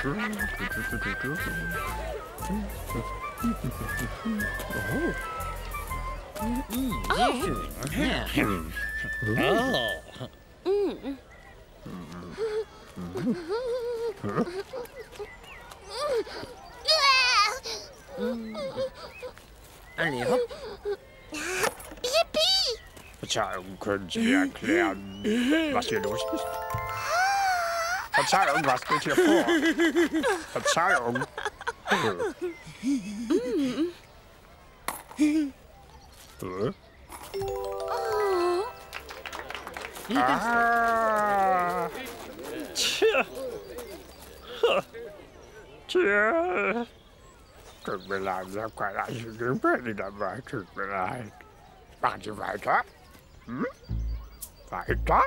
Sehr schön. Alle hopp. Yippie! Verzeihung, können Sie mir erklären, was hier los ist? Verzeihung, was geht hier vor? Verzeihung. Ah. Tja. Tja. Tut mir leid, ich habe keine einzige Penny dabei. Tut mir leid. Machen Sie weiter? Hm? Weiter?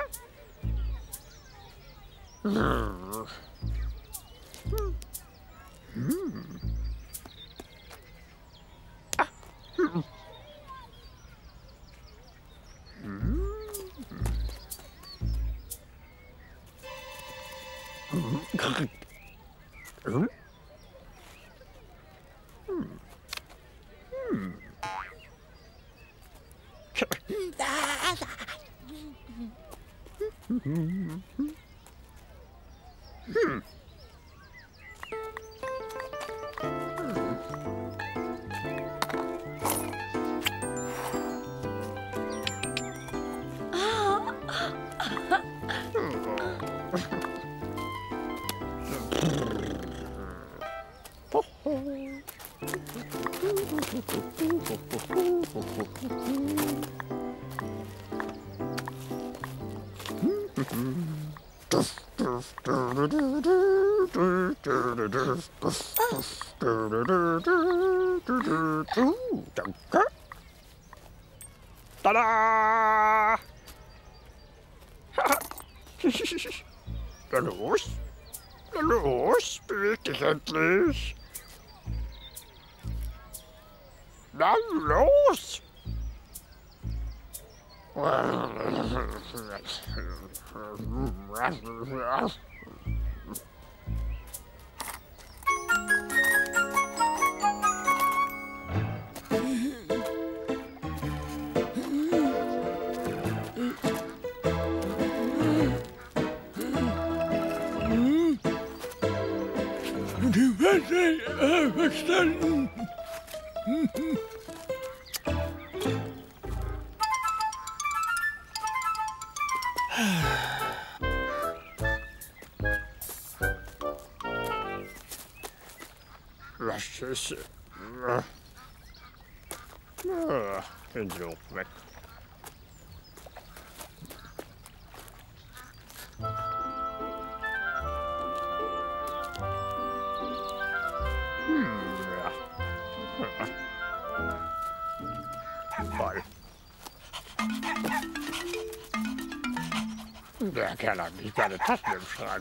Hm. Hm. Ah. Hm. Hm. Hm. Danke. Tada! Na los? Na los, beweg dich endlich! Na los! Du hast es verstanden. Was ist... Den Lob weg. Ja. Voll. Der Kerl hat nicht meine Taschen im Schrank.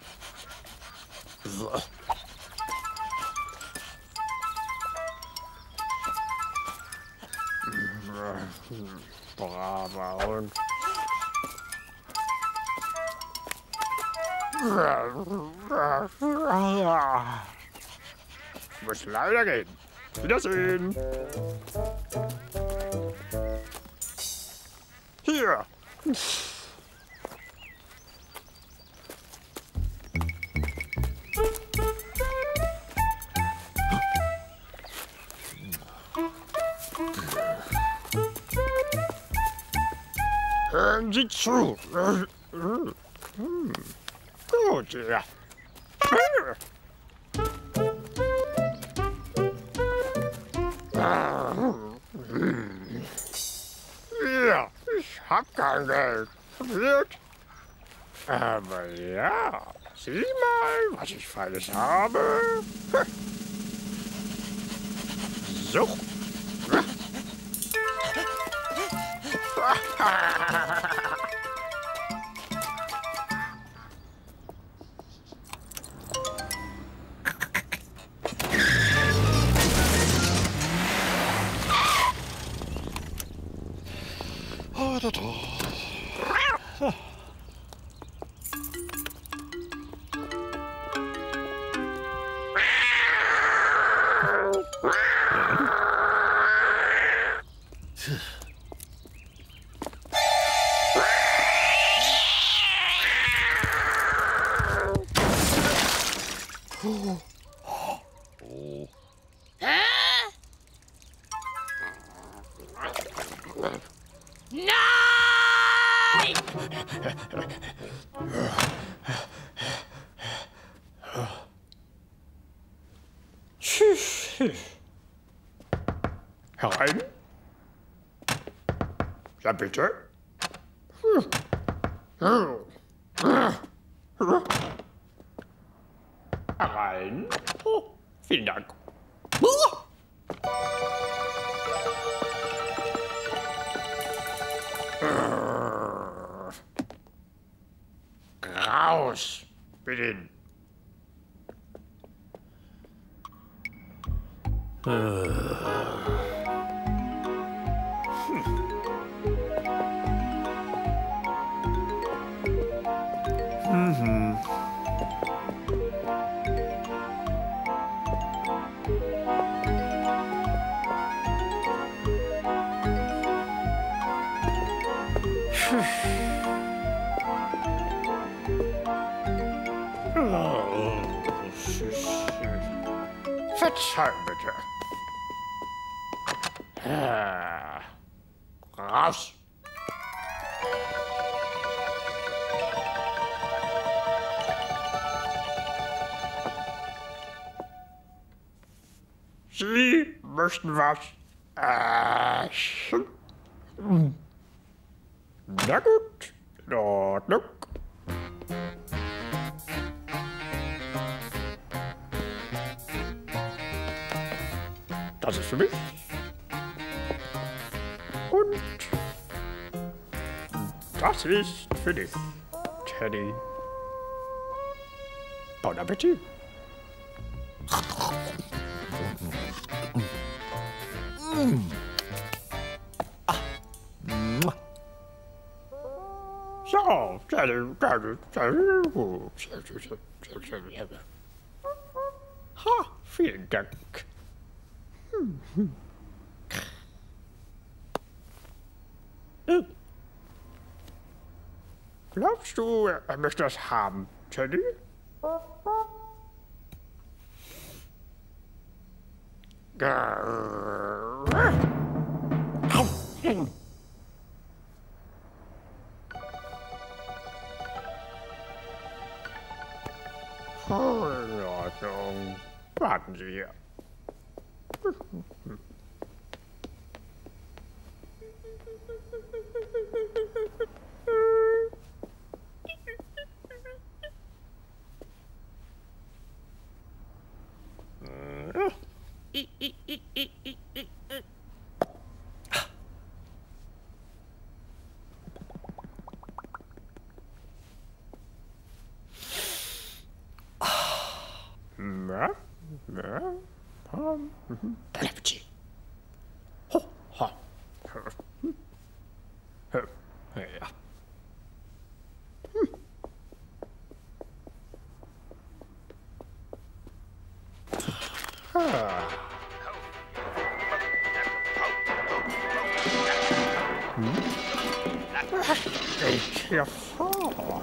So. Braver Hund. Ich muss leider gehen. Wiedersehen. Hier. Hören Sie zu. Gut, ja. Ja, ich hab kein Geld. Wird. Aber ja, sieh mal, was ich Feines habe. So. Nein! Herein. Ja, bitte. Herein. Oh, vielen Dank. Raus. Bitte. Verzeihung bitte. Raus. Sie möchten was essen? Na gut, in Ordnung. Das ist für mich. Und das ist für dich, Teddy. Bon Appetit. So, ha, vielen Dank. Glaubst du, er möchte das haben, Teddy? Oh, in Ordnung. Warten Sie hier. Bon Appetit. Ho, ho. Ja. Was geht hier vor?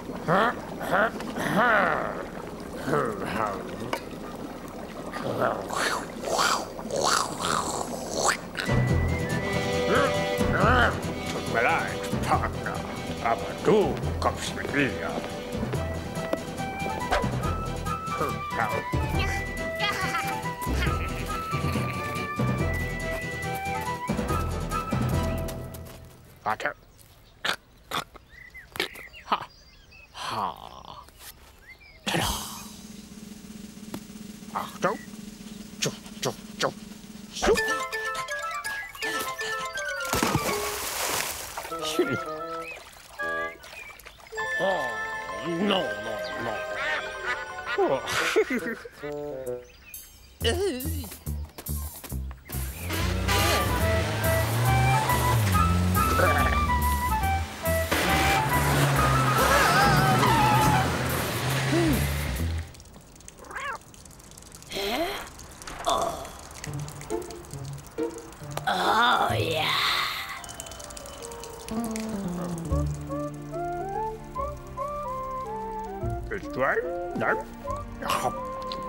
Tut mir leid, Partner, aber du kommst mit mir. Warte. Ha. Ha. Tada. Achtung. Tschup, tschup, tschup. Tschup. Oh, no, no, no. Oh. Oh ja. Willst du einen? Nein? Ja.